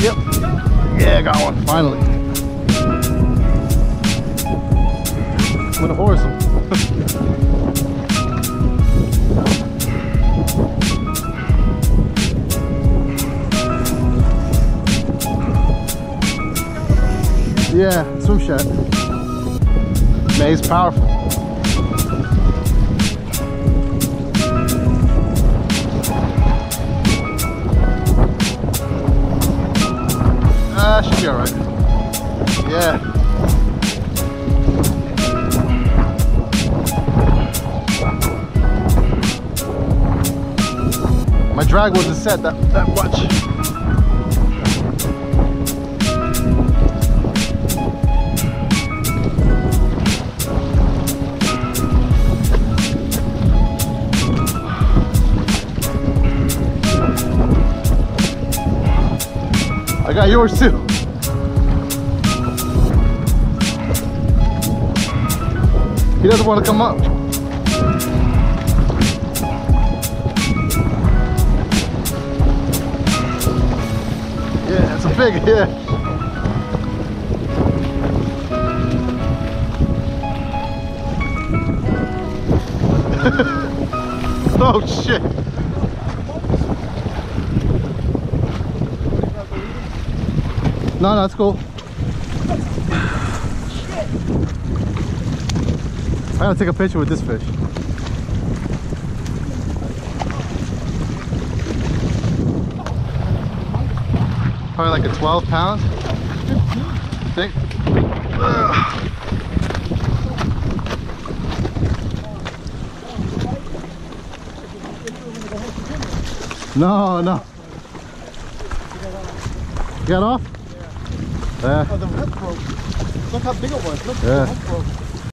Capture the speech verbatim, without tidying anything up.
Yep. Yeah, got one, finally. I'm gonna horse him. Yeah, swim shad. Man, he's powerful. Ah, uh, should be alright. Yeah. My drag wasn't set that, that much. I got yours too. He doesn't want to come up. Yeah, it's a big, yeah. Oh shit. No, no, that's cool. I gotta take a picture with this fish. Probably like a twelve pound. I think. Ugh. No, no. You got off? Yeah. Oh, the hook broke. Look how big it was. Look, yeah. the hook broke.